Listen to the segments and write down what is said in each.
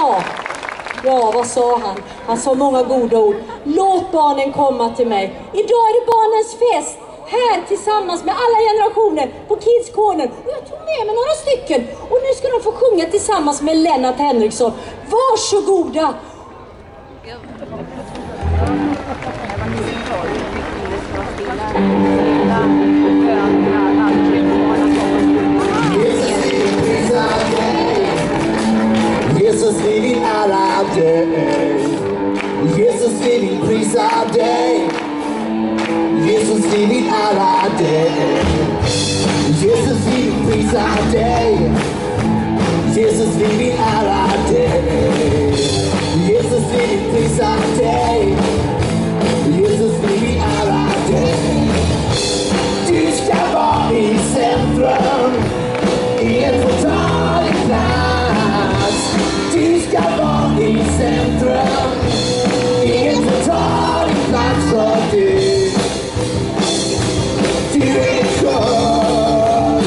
Ja, vad sa han? Han sa många goda ord. Låt barnen komma till mig. Idag är det barnens fest. Här tillsammans med alla generationer på Kids Corner. Och jag tog med mig några stycken. Och nu ska de få sjunga tillsammans med Lennart Henriksson. Varsågoda! Jesus, vi vill ära dig. Jesus, vi vill prisa dig. Jesus, vi vill ära dig. Jesus, vi vill prisa dig. Jesus, vi vill ära dig. Jesus, vi vill prisa dig. Jesus, vi vill ära dig. Du ska vara i centrum, ingen får ta din plats. Du ska vara i centrum, ingen får ta din plats för du är kung.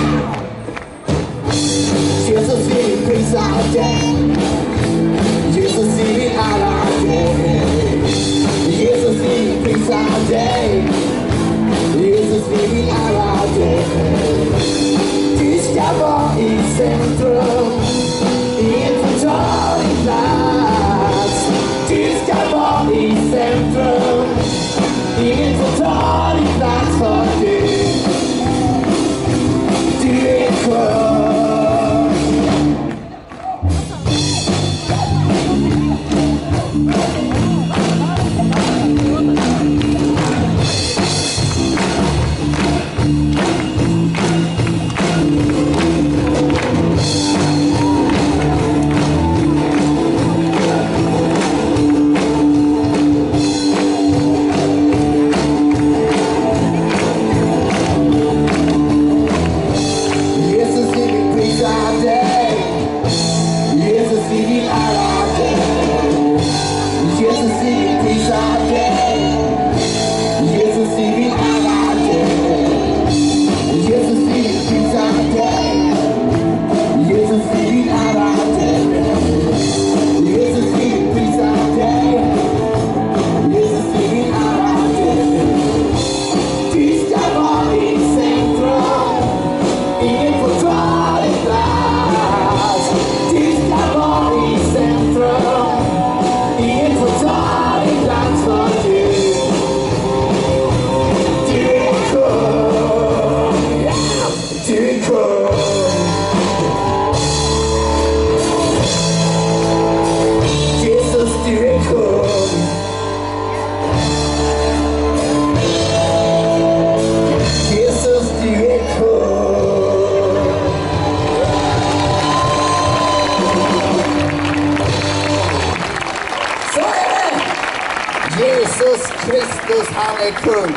Jesus, vi vill prisa dig. Jesus, vi vill ära dig. Jesus, vi vill prisa dig. Jesus, vi vill ära dig. Du ska vara i centrum, ingen får ta din plats. Du ska vara i centrum, ingen får ta din plats för du är kung. Jesus Kristus, han är kung.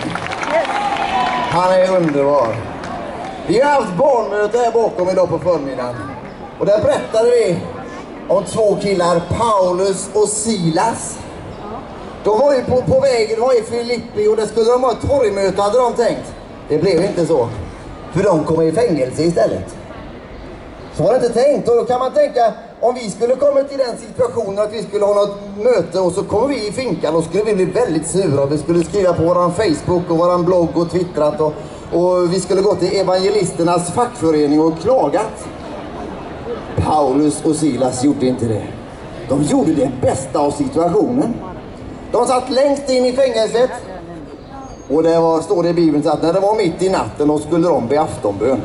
Han är underbar. Vi har haft barnmöte här bakom idag på förmiddagen. Och där berättade vi om två killar, Paulus och Silas. De var ju på vägen, de var i Filippi och där skulle de ha ett torgmöte, hade de tänkt. Det blev inte så. För de kom i fängelse istället. Så var det inte tänkt. Och då kan man tänka, om vi skulle komma till den situationen att vi skulle ha något möte och så kommer vi i finkan, och skulle vi bli väldigt sura. Vi skulle skriva på våran Facebook och våran blogg och twittrat och vi skulle gå till evangelisternas fackförening och klagat. Paulus och Silas gjorde inte det. De gjorde det bästa av situationen. De satt längst in i fängelset. Och det var, står det i Bibeln, så att när det var mitt i natten då skulle de be aftonbön.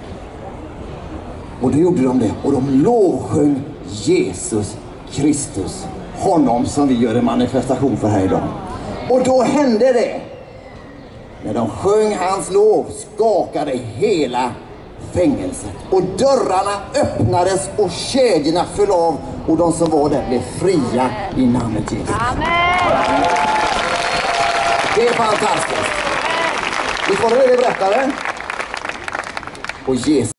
Och då gjorde de det. Och de lovsjöng Jesus Kristus. Honom som vi gör en manifestation för här idag. Och då hände det. När de sjöng hans lov skakade hela fängelset. Och dörrarna öppnades och kedjorna föll av. Och de som var där blev fria i namnet Jesus. Amen! Det är fantastiskt. Visst var det berättade? Och Jesus